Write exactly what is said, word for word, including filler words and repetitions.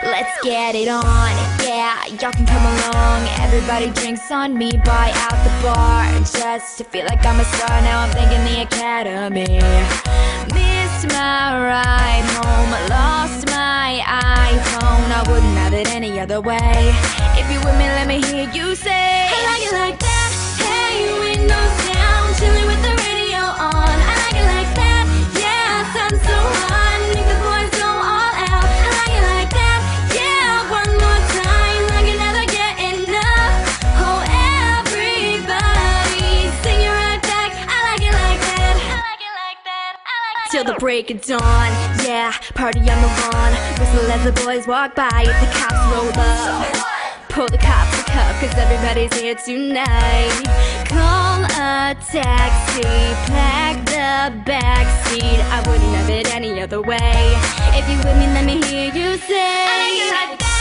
Let's get it on, yeah, y'all can come along. Everybody drinks on me, buy out the bar, just to feel like I'm a star. Now I'm thanking the Academy. Missed my ride home, lost my iPhone. I wouldn't have it any other way. If you with me, let me hear you say, I like it like that. Hey, windows down, chilling with the radio on. I like it like that, yeah, sounds so hot. Make the boys go all out. I like it like that, yeah, one more time. I can never get enough. Oh, everybody, sing it right back. I like it like that. I like it like that. I like it till the break of dawn. Yeah, party on the lawn. Whistle as the boys walk by. If the cops roll up, pull the cops a cup, cause everybody's here tonight. Call a taxi, pack the backseat. I wouldn't have it any other way. If you with me, let me hear you say, I like it like that.